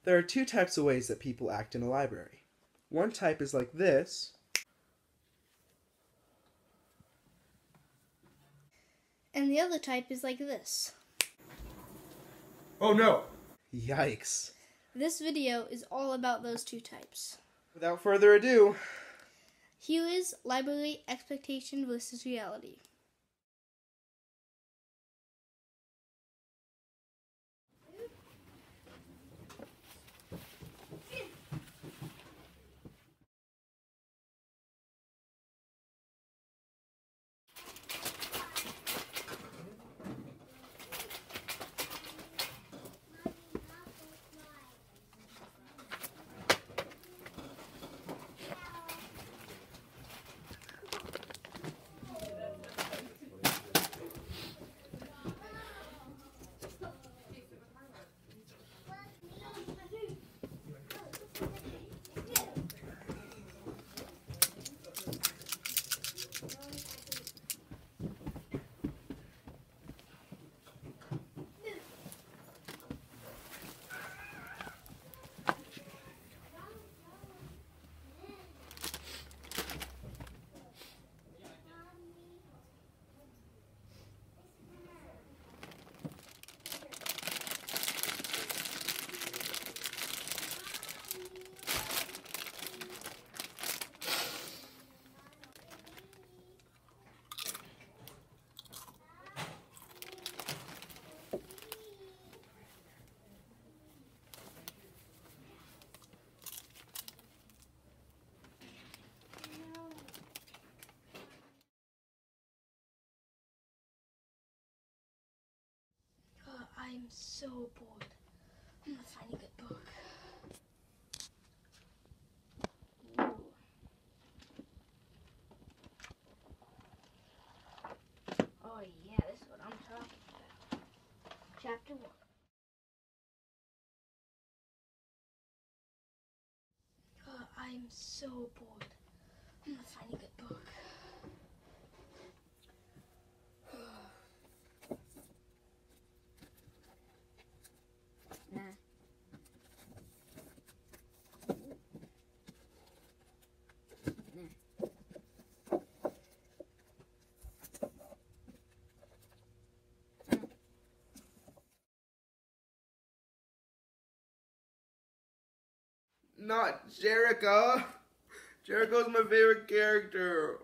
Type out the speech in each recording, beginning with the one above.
There are two types of ways that people act in a library. One type is like this. And the other type is like this. Oh no! Yikes. This video is all about those two types. Without further ado, Here is library expectation versus reality. I'm so bored. I'm gonna find a good book. Ooh. Oh yeah, this is what I'm talking about. Chapter 1. I'm so bored. I'm gonna find a good book. Nah. Not Jericho! Jericho's my favorite character.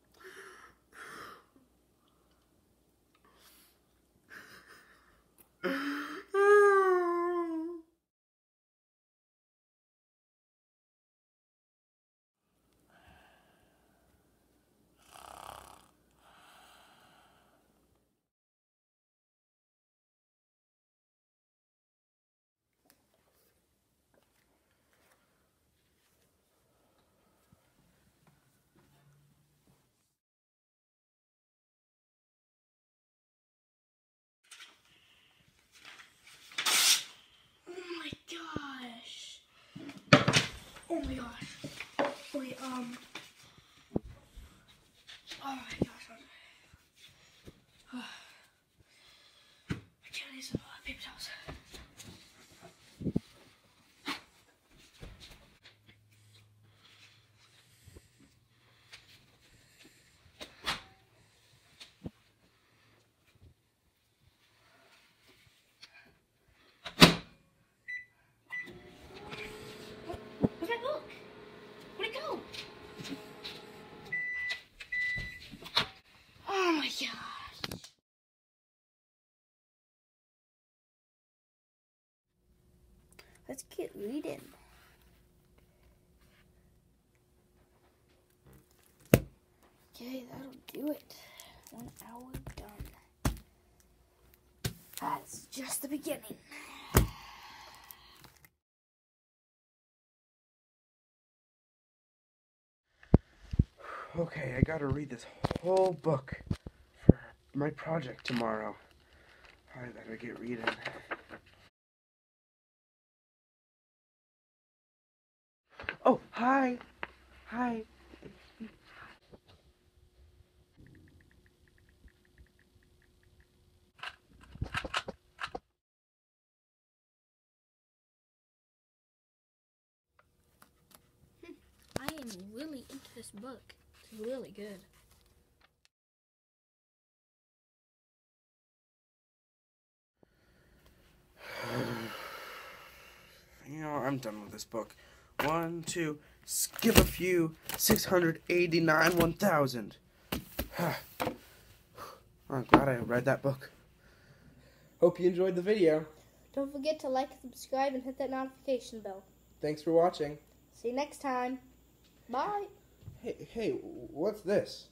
Oh my gosh. Oh my gosh. Wait, oh my gosh. I can't use some paper towels. Where's my book? Where'd it go? Oh my gosh. Let's get reading. Okay, that'll do it. 1 hour done. That's just the beginning. okay, I gotta read this whole book for my project tomorrow. I better get reading. Oh, hi. Hi. getting really into this book. It's really good. You know, I'm done with this book. 1, 2, skip a few, 689, 1000. I'm glad I read that book. Hope you enjoyed the video. Don't forget to like, subscribe, and hit that notification bell. Thanks for watching. See you next time. Bye. Hey, what's this?